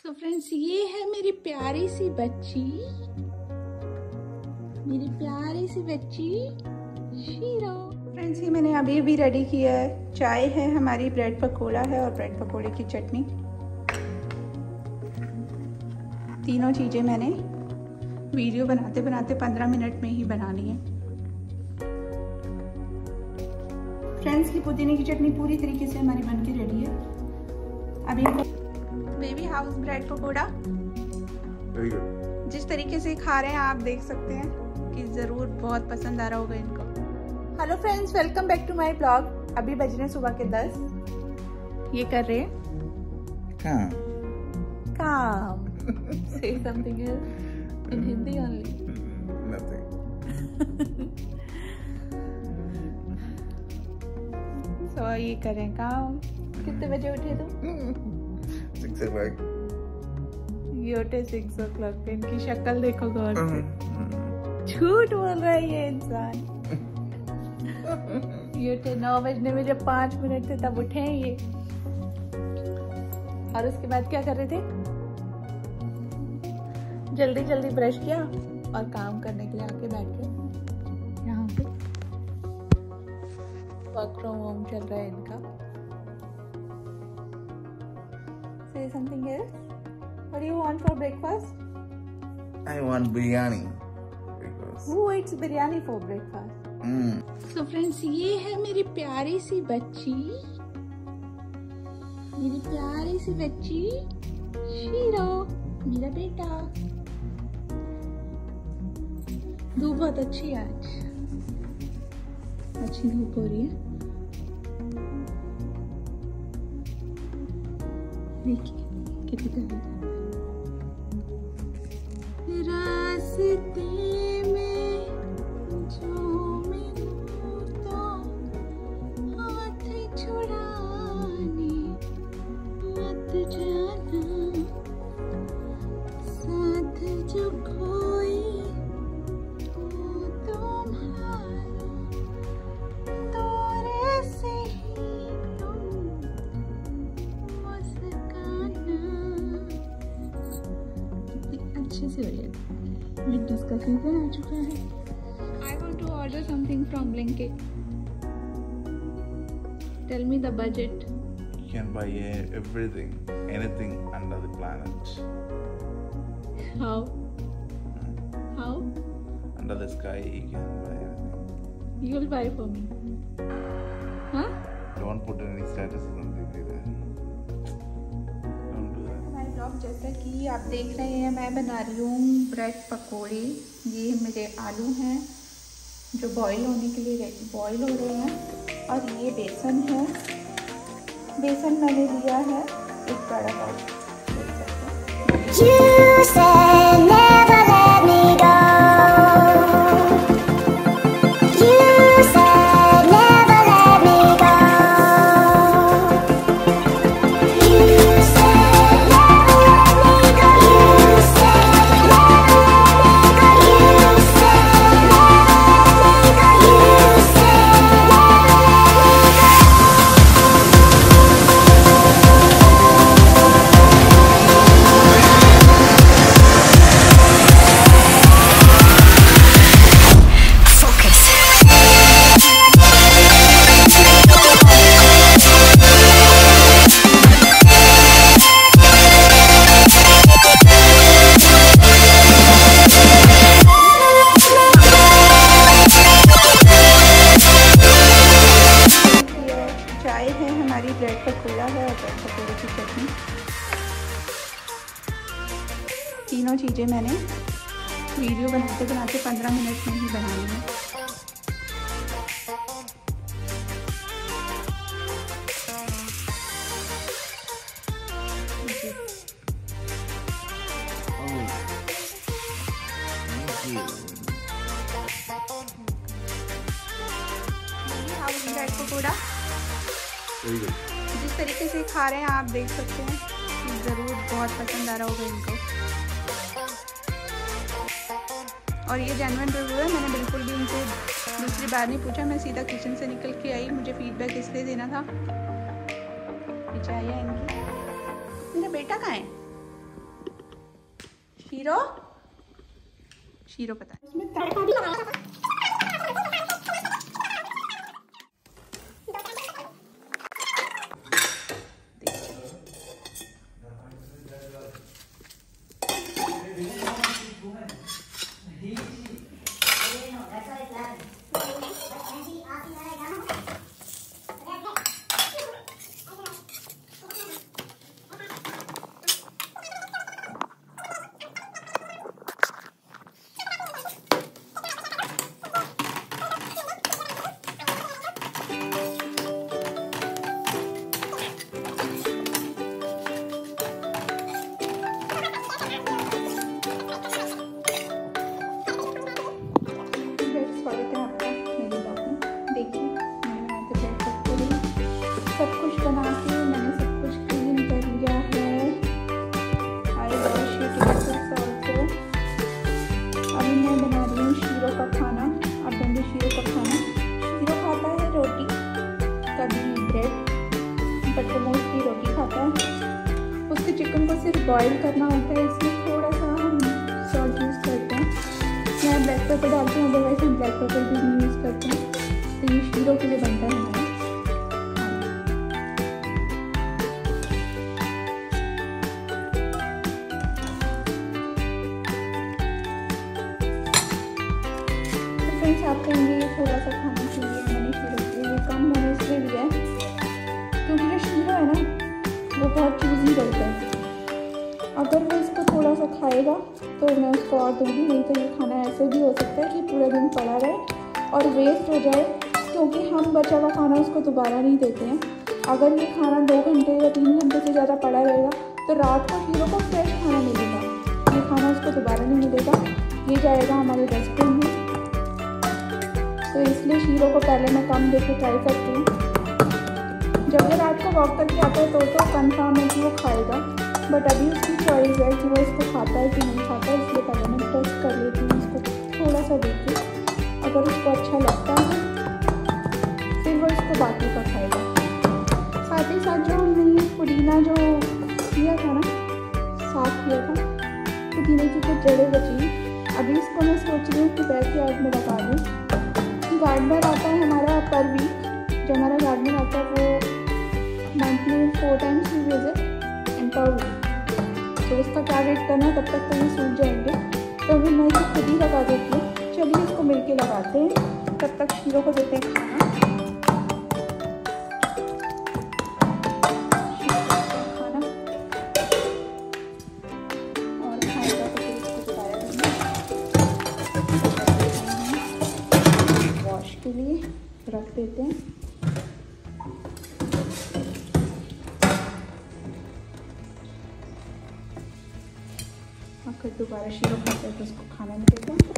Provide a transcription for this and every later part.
So friends, ये है मेरी प्यारी सी बच्ची, मेरी प्यारी सी बच्ची शीरा। फ्रेंड्स, ये मैंने अभी अभी रेडी किया है। चाय है हमारी, ब्रेड पकोड़ा है और ब्रेड पकोड़े की चटनी। तीनों चीज़ें मैंने वीडियो बनाते बनाते 15 मिनट में ही बना ली है। फ्रेंड्स, की पुदीने की चटनी पूरी तरीके से हमारी बनके रेडी है। अभी baby house bread pakora very good. जिस तरीके से खा रहे हैं आप देख सकते हैं कि ज़रूर बहुत पसंद आ रहा होगा इनको। Hello friends, welcome back to my blog. अभी बज रहे हैं सुबह के 10। ये कर रहे हैं काम। Say something else in Hindi only. Nothing. So ये करें काम। कितने बजे उठे तुम? 6 o'clock. ये उठे 6 o'clock पे। इनकी शक्ल देखो गौर से। झूठ बोल रहा है ये इंसान। ये उठे 9 बजने में, जब 5 मिनट थे तब उठे हैं ये। और उसके बाद क्या कर रहे थे? जल्दी जल्दी ब्रश किया और काम करने के लिए आके बैठ गए यहाँ पे। वर्क फ्रॉम होम चल रहा है इनका। Say something else. What do you want for breakfast? I want biryani. Because... Who eats biryani for breakfast? So friends, ये है मेरी प्यारी सी बच्ची, मेरी प्यारी सी बच्ची शीरा, मेरा बेटा। धूप बहुत अच्छी है आज, अच्छी धूप हो रही है। देखिए कितनी प्यारी रास्ते में जो मिलता हाथ छुड़ाने मत जाना, साथ जो कोई हो तुम्हारा, तोरे से ही तुम मुस्काना। अच्छे से हो रही है। विंटर्स का सीजन आ चुका है। I want to order something from Blinkit. Tell me the budget. You can buy everything, anything under the planet. How? How? Under the sky, you can buy anything. You'll buy for me. Huh? Don't put any status or something like that. Don't do that. हमारे blog, जैसा कि आप देख रहे हैं, मैं बना रही हूँ ब्रेड पकोड़े। ये मेरे आलू हैं जो बॉईल होने के लिए बॉईल हो रहे हैं। और ये बेसन है। बेसन मैंने लिया है एक बड़ा बाउल। ब्रेड पकोड़ा है और ब्रेड पकोड़े की चटनी। तीनों चीज़ें मैंने वीडियो बनाते बनाते 15 मिनट में ही बना ली है। ब्रेड पकोड़ा जिस तरीके से खा रहे हैं आप देख सकते हैं कि ज़रूर बहुत पसंद आ रहा होगा इनको। और ये जेन्युइन रिव्यू है, मैंने बिल्कुल भी उनसे दूसरी बार नहीं पूछा। मैं सीधा किचन से निकल के आई, मुझे फीडबैक इसलिए देना था। पीछे आई है इनकी। मेरा बेटा कहाँ है? शीरो शीरो पता है इसमें तड़का भी लगाया। सब कुछ बना के मैंने सब कुछ क्लीन कर लिया है। I wash it also. अभी मैं बना रही हूँ शीरो का खाना। अब बंदे शीरो का खाना। शीरो खाता है रोटी, कभी ब्रेड, बट वो मोस्टली रोटी खाता है। उसके चिकन को सिर्फ बॉईल करना होता है, इसमें थोड़ा सा हम सॉल्ट यूज़ करते हैं। मैं ब्लैक पेपर डालती हूँ, अदरवाइज हम ब्लैक पेपर भी नहीं यूज़ करते हैं। तो ये शीरो के लिए बनता है हमारा। आप कहेंगे थोड़ा सा खाना चाहिए, मैंने शीरो के लिए कम मैंने इसलिए लिया है क्योंकि जो शीरो है ना वो बहुत चूज़ी रहता है। अगर वो इसको थोड़ा सा खाएगा तो मैं उसको और दूँगी, नहीं तो ये खाना ऐसे भी हो सकता है कि पूरा दिन पड़ा रहे और वेस्ट हो जाए, क्योंकि हम बचा हुआ खाना उसको दोबारा नहीं देते हैं। अगर ये खाना 2 घंटे या 3 घंटे से ज़्यादा पड़ा रहेगा तो रात को शीरो को फ्रेश खाना मिलेगा, ये खाना उसको दोबारा नहीं मिलेगा, ये जाएगा हमारे डस्टबिन में। तो इसलिए शीरो को पहले मैं कम देके ट्राई करती हूँ। जब ये रात को वॉक करके आता है तो कंफर्म है कि वो खाएगा, बट अभी उसकी चॉइस है कि वो इसको खाता है कि नहीं खाता है, इसलिए पहले मैं टेस्ट कर लेती हूँ इसको थोड़ा सा देख के। अगर उसको अच्छा लगता है फिर वो इसको बाकी का खाएगा। साथ ही साथ जो हमने पुदीना जो किया था ना, साफ किया था, पुदीने की कुछ जड़ें बची, अभी इसको मैं सोच रही हूँ कि बैकयार्ड में लगा दूँ। गार्डनर आता है हमारा पर वीक, जो हमारा गार्डनर आता है वो मंथली 4 टाइम्स ही विजिट एंड पर वीक। तो उसका क्या वेट करना, तब तक तो ये सूख जाएंगे, तो अभी मैं इसे खुद ही लगा देती हूँ। चलिए इसको मिलके लगाते हैं, तब तक शीरो को देते हैं खाना। के लिए रख देते हैं। अगर दोबारा शीरो खाता है तो उसको खाना नहीं देते हैं।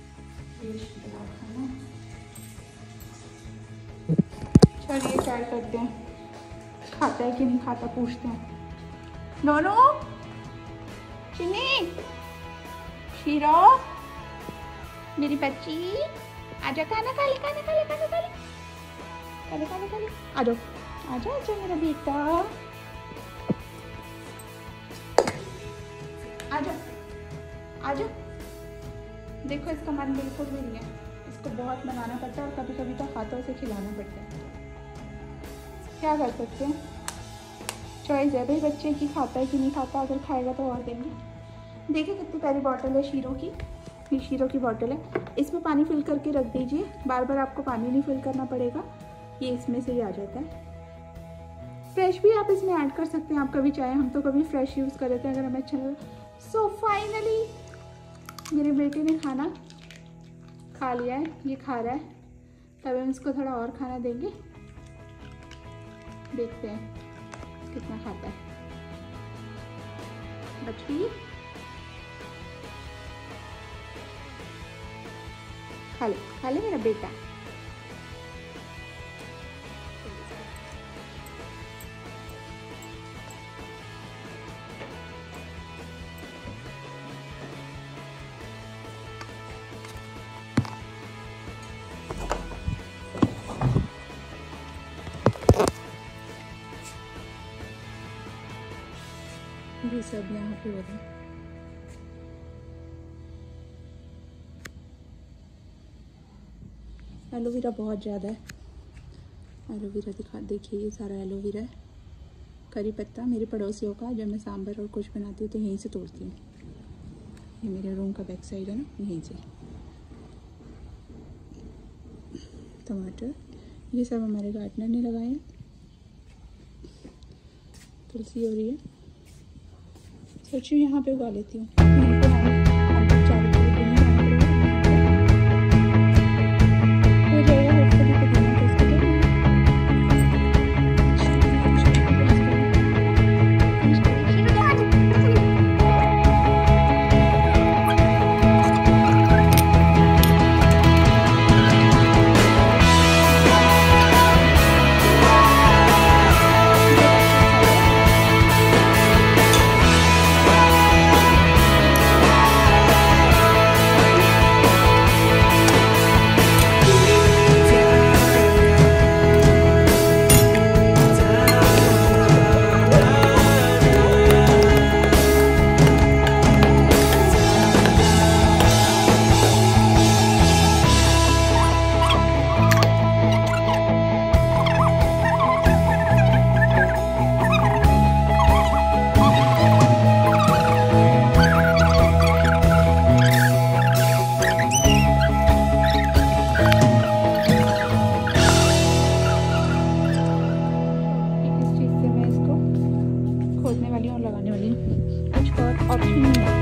चलिए ट्राई करते हैं, खाता है कि नहीं खाता पूछते हैं। दोनों चिनी शीरो मेरी बच्ची आजा, खाना खा ले, खाना खा ले, खाना खा ले, खाना खाना खा ले, आ जाओ आ जाओ, आजा मेरा बेटा, आ जाओ आ जाओ। देखो इसका मन बिल्कुल भी नहीं है, इसको बहुत मनाना पड़ता है और कभी कभी तो हाथों से खिलाना पड़ता है। क्या कर सकते हैं, चॉइस है भाई बच्चे की, खाता है कि नहीं खाता। अगर खाएगा तो और देंगे। देखिए कितनी प्यारी बॉटल है शीरो की, ये शीरो की बॉटल है। इसमें पानी फिल करके रख दीजिए, बार बार आपको पानी नहीं फिल करना पड़ेगा, ये इसमें से ही आ जाता है। फ्रेश भी आप इसमें ऐड कर सकते हैं, आप कभी चाहे, हम तो कभी फ्रेश यूज़ कर लेते हैं अगर हमें अच्छा लगे। सो फाइनली मेरे बेटे ने खाना खा लिया है, ये खा रहा है, तब हम इसको थोड़ा और खाना देंगे, देखते हैं कितना खाता है। बच्ची खा ले मेरा बेटा। ये सब यहाँ पे हो रहा है। एलोवेरा बहुत ज़्यादा है। एलोवेरा देखिए, ये सारा एलोवेरा है। करी पत्ता मेरे पड़ोसियों का, जब मैं सांभर और कुछ बनाती हूँ तो यहीं से तोड़ती हूँ। ये मेरे रूम का बैक साइड है ना, यहीं से। टमाटर ये सब हमारे गार्डनर ने लगाए हैं। तुलसी हो रही है, सोची यहाँ पे उगा लेती हूँ। लगाने वाली हूँ, कुछ और ऑप्शन नहीं है।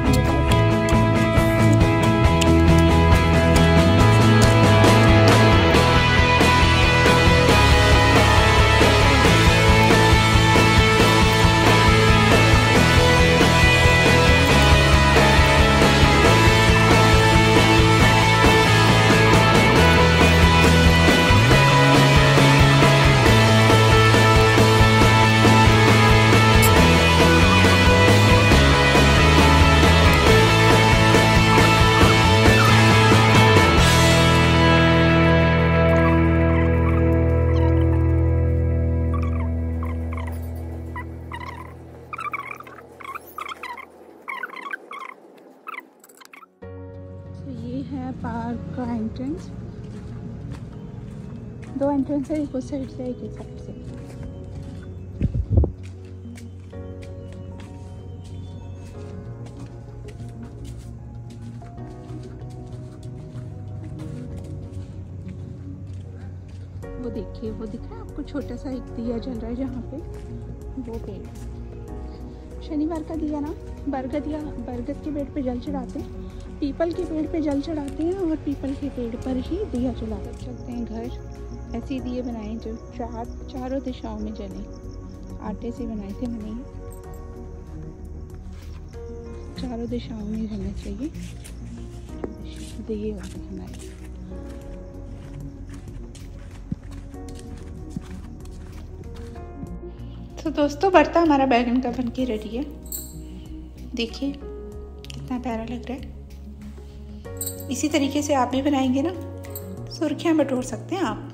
है पार्क का एंट्रेंस। 2 एंट्रेंस है, एक उस साइड से एक इस साइड से। वो देखिए, वो दिख रहा है आपको, छोटा सा एक दिया जल रहा है जहाँ पे, वो पेड़। शनिवार का दिया ना, बरगद के पेड़ पे जल चढ़ाते हैं, पीपल के पेड़ पे जल चढ़ाते हैं और पीपल के पेड़ पर ही दिया जलाकर चलते हैं घर। ऐसे दिए बनाए जो चारों दिशाओं में जले, आटे से बनाए थे मैंने। चारों दिशाओं में जलना चाहिए दिए होते हमारे। तो दोस्तों, भरता हमारा बैगन का बनके रेडी है। देखिए कितना प्यारा लग रहा है। इसी तरीके से आप भी बनाएंगे ना, सुर्खियाँ बटोर सकते हैं आप।